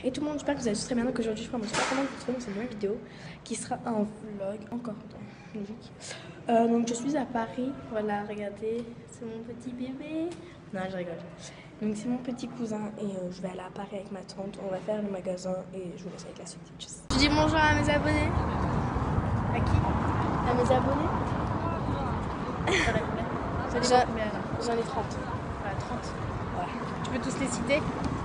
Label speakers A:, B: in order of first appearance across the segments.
A: Et tout le monde, j'espère que vous allez tous très bien. Donc aujourd'hui, je prends mon super content de vous retrouver dans cette nouvelle vidéo qui sera un vlog, encore logique. Donc je suis à Paris, voilà, regardez, c'est mon petit bébé. Non, je rigole. Donc c'est mon petit cousin et je vais aller à Paris avec ma tante. On va faire le magasin et je vous laisse avec la suite. Tchuss. Je dis bonjour à mes abonnés. À qui? À mes abonnés. J'en ai 30.
B: Voilà, 30.
A: Ouais.
B: Tu peux tous les citer?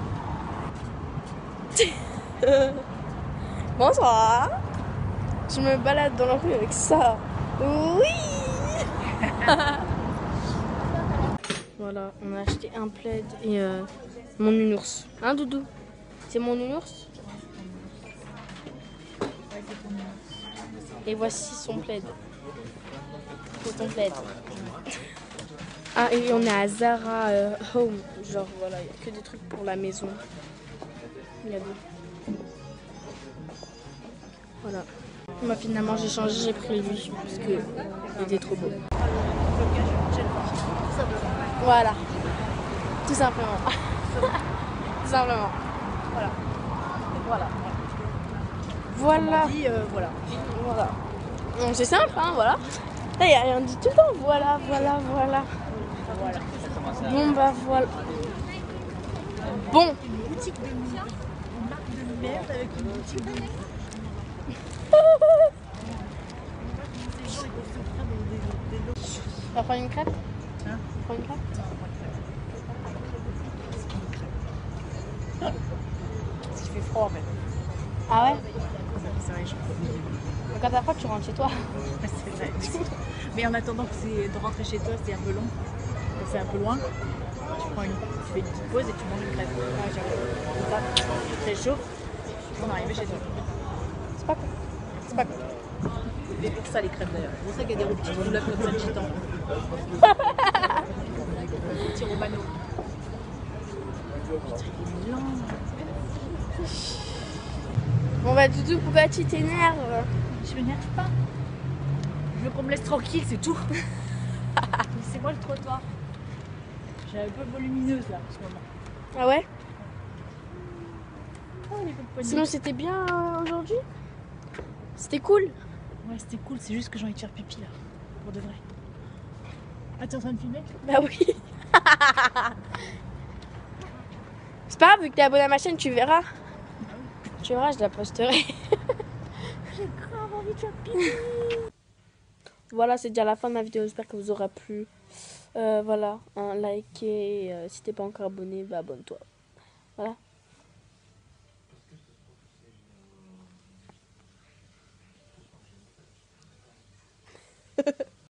A: Bonsoir. Je me balade dans la rue avec ça. Oui. Voilà, on a acheté un plaid et mon nounours. Hein, Doudou? C'est mon nounours? Et voici son plaid. C'est ton plaid. Ah, et on est à Zara Home. Genre, voilà, il n'y a que des trucs pour la maison. Regardez. Voilà. Moi, finalement, j'ai changé, j'ai pris lui parce que il était trop beau. Voilà. Tout simplement. Tout simplement.
B: Voilà. Voilà.
A: Voilà.
B: On dit, voilà.
A: Voilà. Bon, c'est simple, hein, voilà. Là, il n'y a rien dit tout le temps. Voilà, voilà, voilà.
B: Voilà.
A: Bon, bah voilà. Bon.
B: Une boutique de une marque de merde avec une boutique de
A: On va prendre une crêpe?
B: Hein?
A: On prend une crêpe?
B: Parce qu'il fait froid en fait.
A: Ah ouais?
B: C'est vrai,
A: Donc quand t'as froid, tu rentres chez toi.
B: c'est vrai. Mais en attendant de rentrer chez toi, c'est un peu long. C'est un peu loin. Tu fais une petite pause et tu manges une crêpe. Ouais, j'avoue. Comme ça, tu réchauffes. On est arrivé chez toi.
A: C'est pas con.
B: C'est pas con. C'est pour ça les crêpes d'ailleurs. C'est pour ça qu'il y a des petites roulettes comme ça de gitan. Petit romano. Putain, il est lent.
A: Bon bah Doudou, pourquoi tu t'énerves?
B: Je m'énerve pas. Je veux qu'on me laisse tranquille, c'est tout. Laissez-moi le trottoir. J'ai un peu volumineuse là en ce moment.
A: Ah ouais?
B: Oh, les coups de poignet.
A: Sinon c'était bien aujourd'hui? C'était cool?
B: Ouais, c'était cool, c'est juste que j'ai envie de faire pipi là. Pour de vrai. Ah, t'es en train de filmer?
A: Bah oui. C'est pas grave, vu que t'es abonné à ma chaîne, tu verras. Tu verras, je la posterai.
B: J'ai grave envie de faire pipi.
A: Voilà, c'est déjà la fin de ma vidéo. J'espère que vous aura plu. Voilà, un like et si t'es pas encore abonné, bah abonne-toi.